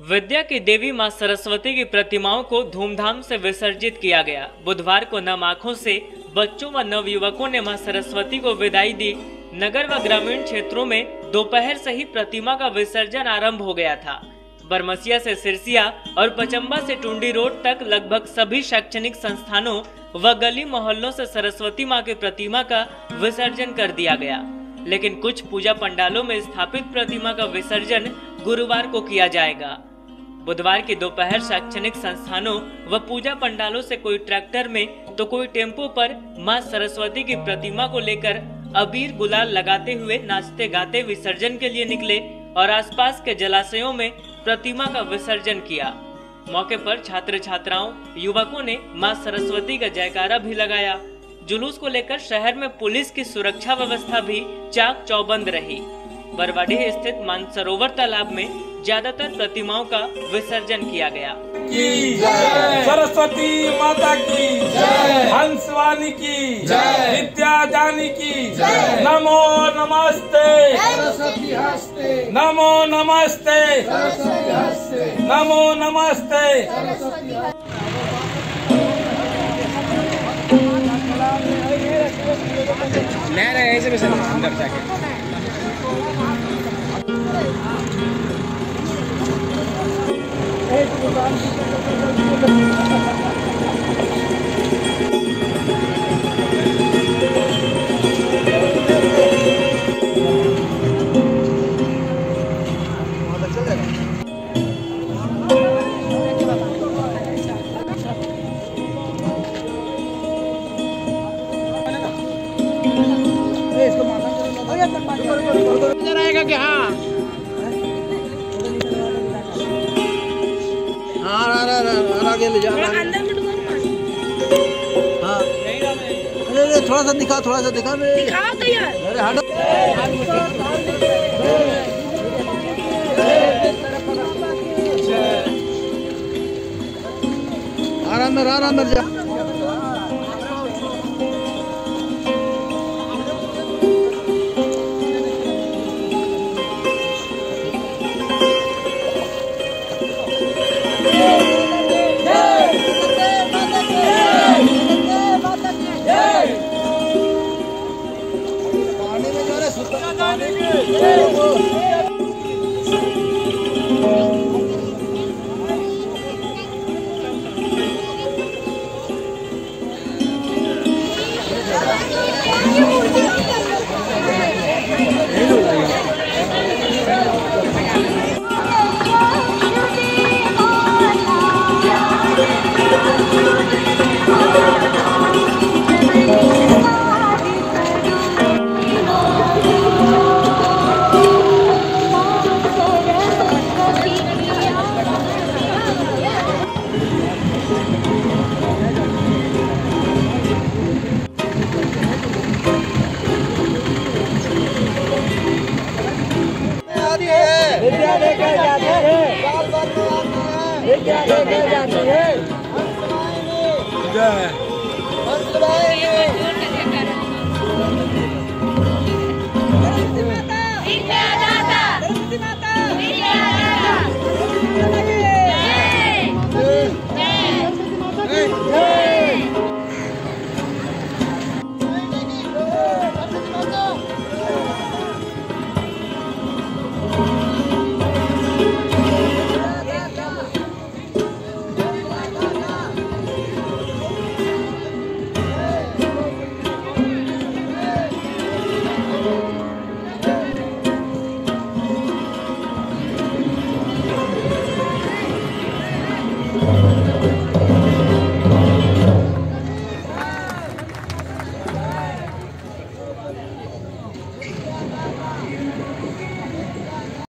विद्या की देवी मां सरस्वती की प्रतिमाओं को धूमधाम से विसर्जित किया गया। बुधवार को नम आंखों से बच्चों व नवयुवकों ने मां सरस्वती को विदाई दी। नगर व ग्रामीण क्षेत्रों में दोपहर से ही प्रतिमा का विसर्जन आरंभ हो गया था। बरमसिया से सिरसिया और पचम्बा से टुंडी रोड तक लगभग सभी शैक्षणिक संस्थानों व गली मोहल्लों से सरस्वती मां की प्रतिमा का विसर्जन कर दिया गया, लेकिन कुछ पूजा पंडालों में स्थापित प्रतिमा का विसर्जन गुरुवार को किया जाएगा। बुधवार की दोपहर शैक्षणिक संस्थानों व पूजा पंडालों से कोई ट्रैक्टर में तो कोई टेम्पो पर मां सरस्वती की प्रतिमा को लेकर अबीर गुलाल लगाते हुए नाचते गाते विसर्जन के लिए निकले और आसपास के जलाशयों में प्रतिमा का विसर्जन किया। मौके पर छात्र छात्राओं युवकों ने मां सरस्वती का जयकारा भी लगाया। जुलूस को लेकर शहर में पुलिस की सुरक्षा व्यवस्था भी चाक चौबंद रही। बरवाडीह स्थित मानसरोवर तालाब में ज्यादातर प्रतिमाओं का विसर्जन किया गया। सरस्वती माता की जय, हंसवानी की जय, विद्यादानी की जय। नमो नमस्ते सरस्वती हस्ते, नमो नमस्ते सरस्वती हस्ते, नमो नमस्ते सरस्वती हस्ते। ऐसे भी अंदर जाके रहेगा कि हाँ आगे ले जा। हाँ अरे थोड़ा सा दिखा अरे हटो। आराम में जा। विद्या लेकर जाते हैं, विद्या लेकर जाती है।